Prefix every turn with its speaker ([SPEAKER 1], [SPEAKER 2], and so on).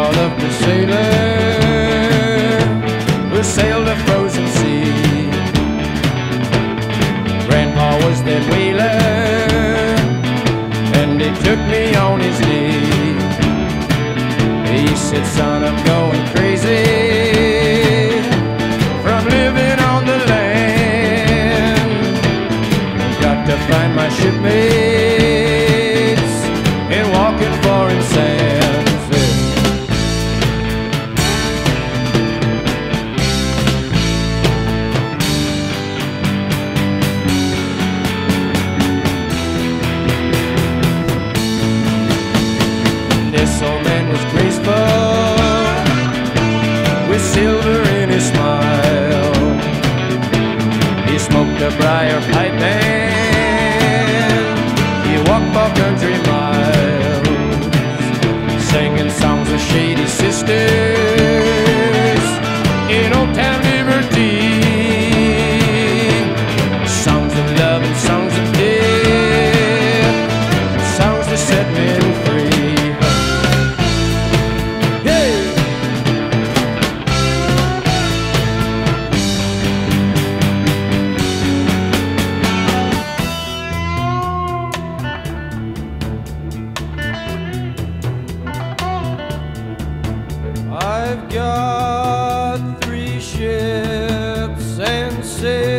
[SPEAKER 1] thought of the sailor who sailed a frozen sea. Grandpa was that whaler, and he took me on his knee. He said, son, I'm going crazy from living on the land. Got to find my shipmates and walking foreign sands. This old man was graceful with silver in his smile. He smoked a briar pipe and he walked for country miles, singing songs of shady sisters in Old Town Liberty, songs of love and songs of death, songs that set men free. I've got 3 ships and sail